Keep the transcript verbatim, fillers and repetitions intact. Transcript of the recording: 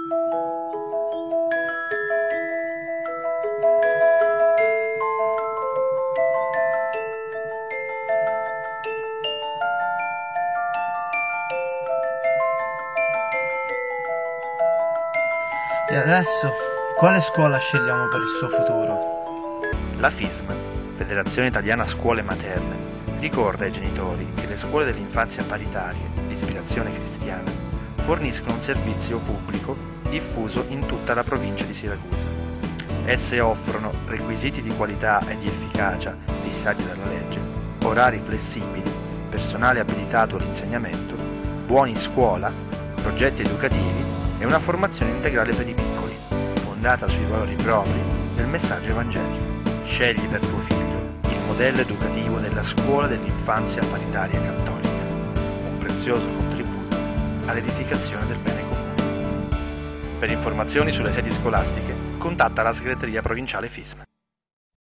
E adesso, quale scuola scegliamo per il suo futuro? La F I S M, Federazione Italiana Scuole Materne, ricorda ai genitori che le scuole dell'infanzia paritarie, di ispirazione cristiana, forniscono un servizio pubblico diffuso in tutta la provincia di Siracusa. Esse offrono requisiti di qualità e di efficacia fissati dalla legge, orari flessibili, personale abilitato all'insegnamento, buoni scuola, progetti educativi e una formazione integrale per i piccoli, fondata sui valori propri del messaggio evangelico. Scegli per tuo figlio il modello educativo della scuola dell'infanzia paritaria cattolica, un prezioso contributo all'edificazione del bene comune. Per informazioni sulle sedi scolastiche, contatta la segreteria provinciale F I S M.